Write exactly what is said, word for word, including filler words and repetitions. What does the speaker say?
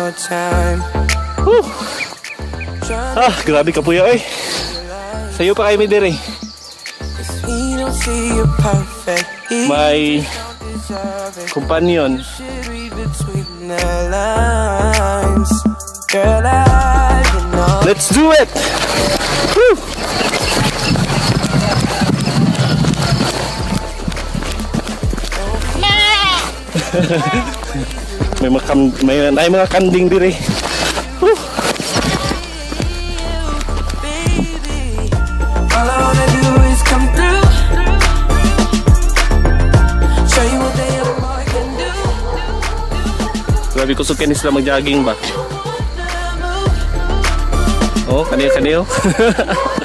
Woo! Ah, grabe ka puya eh. Sa'yo pa kayo may dire. May companion. Let's do it! Woo! may, makam, may, may mga kanding dire. Woo! Grabe ko sukin sila mag-jogging ba? Oh, kaniyo-kaniyo.